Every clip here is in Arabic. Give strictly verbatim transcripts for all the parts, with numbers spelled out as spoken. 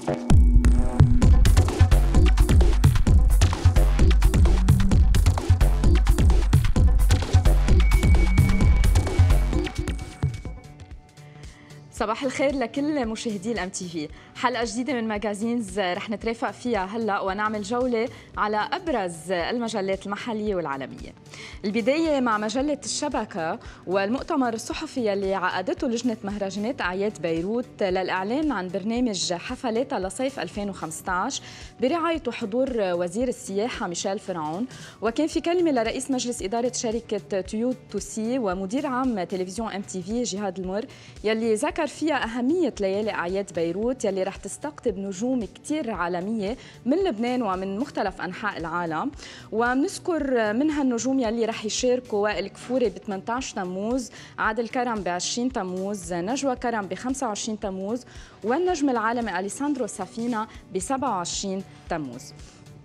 صباح الخير لكل مشاهدي الام تي في. حلقه جديده من ماجازينز رح نترافق فيها هلا ونعمل جوله على ابرز المجلات المحليه والعالميه. البدايه مع مجله الشبكه والمؤتمر الصحفي اللي عقدته لجنه مهرجانات اعياد بيروت للاعلان عن برنامج حفلاتها لصيف ألفين وخمسة عشر برعايه وحضور وزير السياحه ميشيل فرعون، وكان في كلمه لرئيس مجلس اداره شركه تويوت توسي ومدير عام تلفزيون ام تي في جهاد المر يلي ذكر فيها أهمية ليالي أعياد بيروت يلي رح تستقطب نجوم كتير عالمية من لبنان ومن مختلف أنحاء العالم. وبنذكر من هالنجوم يلي رح يشاركوا: وائل كفوري ب ثمانية عشر تموز، عادل كرم ب عشرين تموز، نجوى كرم ب خمسة وعشرين تموز، والنجم العالمي أليساندرو سافينا ب سبعة وعشرين تموز.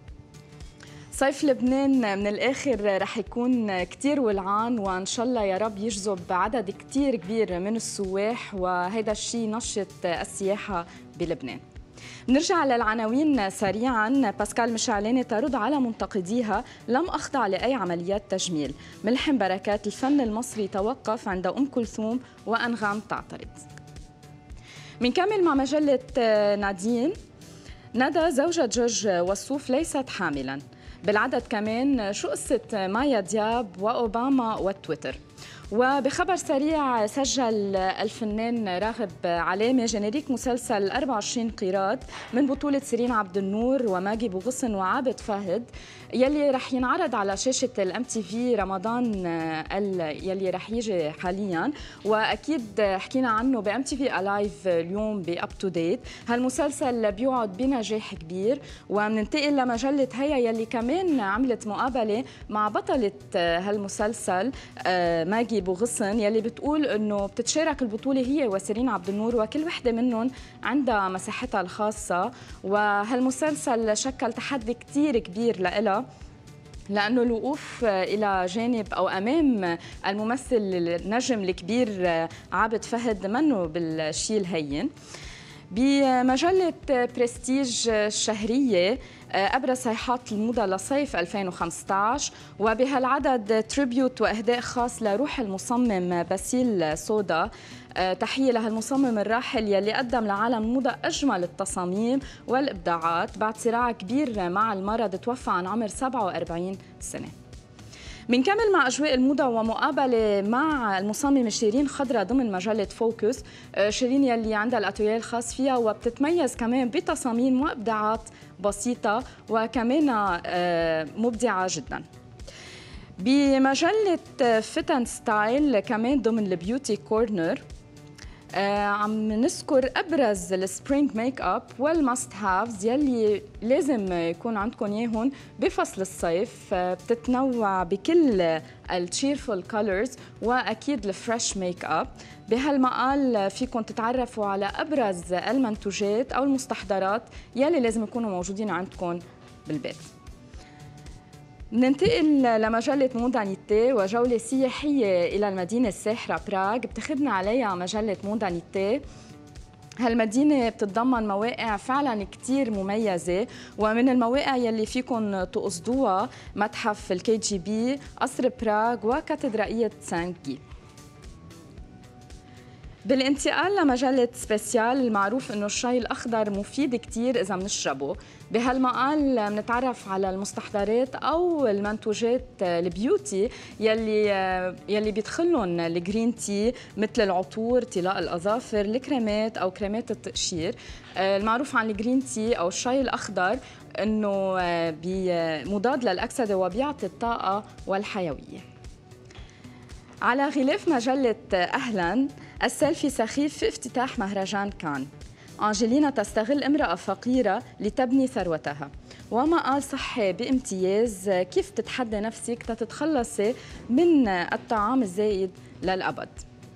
صيف لبنان من الآخر رح يكون كتير ولعان، وإن شاء الله يا رب يجذب عدد كتير كبير من السواح، وهذا الشيء نشط السياحة بلبنان. نرجع للعناوين سريعا. باسكال مشعلاني ترد على منتقديها: لم أخضع لأي عمليات تجميل. ملحم بركات: الفن المصري توقف عند أم كلثوم وأنغام تعترض. منكمل مع مجلة نادين: ندى زوجة جورج وسوف ليست حاملا. بالعدد كمان: شو قصة مايا دياب وأوباما والتويتر. وبخبر سريع: سجل الفنان راغب علامة جينيريك مسلسل أربعة وعشرين قيراط من بطولة سيرين عبد النور وماجي بوغصن وعابد فهد، يلي رح ينعرض على شاشة الام تي في رمضان يلي رح يجي حاليا، واكيد حكينا عنه بام تي في الايف اليوم باب تو ديت. هالمسلسل بيوعد بنجاح كبير. ومننتقل لمجلة هيا يلي كمان عملت مقابلة مع بطلة هالمسلسل ماجي بوغصن، يلي بتقول انه بتتشارك البطولة هي وسيرين عبد النور، وكل وحدة منهم عندها مساحتها الخاصة. وهالمسلسل شكل تحدي كتير كبير لإلها، لأنه الوقوف إلى جانب أو أمام الممثل النجم الكبير عابد فهد منه بالشيء الهين. بمجلة برستيج الشهرية: أبرز صيحات الموضة لصيف ألفين وخمسة عشر، وبهالعدد تريبيوت وإهداء خاص لروح المصمم باسيل سودا. تحية لهالمصمم الراحل يلي قدم لعالم الموضة أجمل التصاميم والإبداعات بعد صراع كبير مع المرض، توفى عن عمر سبعة وأربعين سنة. منكمل مع أجواء الموضة ومقابلة مع المصممة شيرين خضرة ضمن مجلة فوكس. شيرين يلي عندها الأتوليه الخاص فيها وبتتميز كمان بتصاميم وإبداعات بسيطة وكمان مبدعة جدا. بمجلة فتن ستايل كمان ضمن البيوتي كورنر آه عم نذكر ابرز السبرينج ميك اب والماست هافز يلي لازم يكون عندكم اياهم بفصل الصيف. آه بتتنوع بكل التشيرفول كولرز واكيد الفريش ميك اب. بهالمقال فيكم تتعرفوا على ابرز المنتوجات او المستحضرات يلي لازم يكونوا موجودين عندكم بالبيت. ننتقل لمجلة مودانيتي وجولة سياحية إلى المدينة الساحرة براغ، بتاخذنا عليها مجلة مودانيتي. هالمدينة بتتضمن مواقع فعلا كتير مميزة، ومن المواقع يلي فيكم تقصدوها متحف الكي جي بي، قصر براغ، وكاتدرائية سانكي. بالانتقال لمجلة سبيسيال: المعروف انه الشاي الاخضر مفيد كتير اذا بنشربه. بهالمقال بنتعرف على المستحضرات او المنتوجات البيوتي يلي يلي بيدخلهم الجرين تي، مثل العطور، طلاء الاظافر، الكريمات او كريمات التقشير. المعروف عن الجرين تي او الشاي الاخضر انه مضاد للاكسده وبيعطي الطاقه والحيويه. على غلاف مجلة أهلاً: السيلفي سخيف في افتتاح مهرجان كان. أنجلينا تستغل امرأة فقيرة لتبني ثروتها. ومقال صحي بامتياز: كيف تتحدى نفسك تتخلصي من الطعام الزايد للأبد.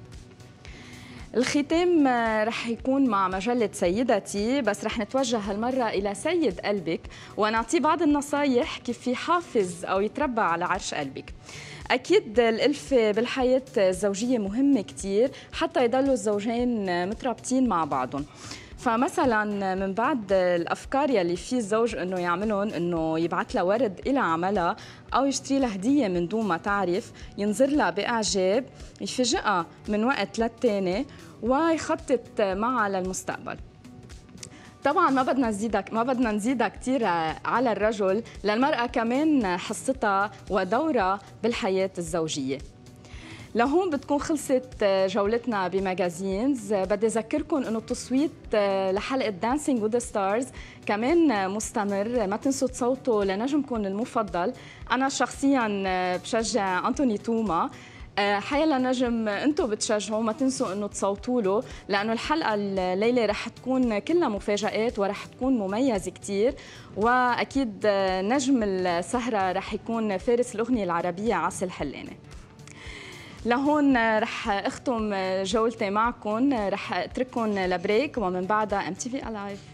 الختام رح يكون مع مجلة سيدتي، بس رح نتوجه هالمرة إلى سيد قلبك ونعطيه بعض النصايح كيف يحافظ أو يتربى على عرش قلبك. أكيد الألفة بالحياة الزوجية مهمة كتير حتى يضلوا الزوجين مترابطين مع بعضهم. فمثلا من بعد الافكار يلي في الزوج انه يعملهم انه يبعث لها ورد الى عملها او يشتري لها هديه من دون ما تعرف، ينظر لها باعجاب، يفاجئها من وقت للتاني ويخطط معها للمستقبل. طبعا ما بدنا نزيدها ما بدنا نزيدها كثير على الرجل، للمرأة كمان حصتها ودورها بالحياة الزوجية. لهون بتكون خلصت جولتنا بماجازينز. بدي أذكركم إنه التصويت لحلقة دانسينج وذ ستارز كمان مستمر، ما تنسوا تصوتوا لنجمكم المفضل. أنا شخصياً بشجع أنتوني توما، حيلا نجم انتم بتشجعوا ما تنسوا انه تصوتوا له، لانه الحلقه الليله رح تكون كلها مفاجآت ورح تكون مميزه كثير، واكيد نجم السهره رح يكون فارس الاغنيه العربيه عاصي الحلاني. لهون رح اختم جولتي معكم، رح اترككم لبريك ومن بعدها ام تي في الايف.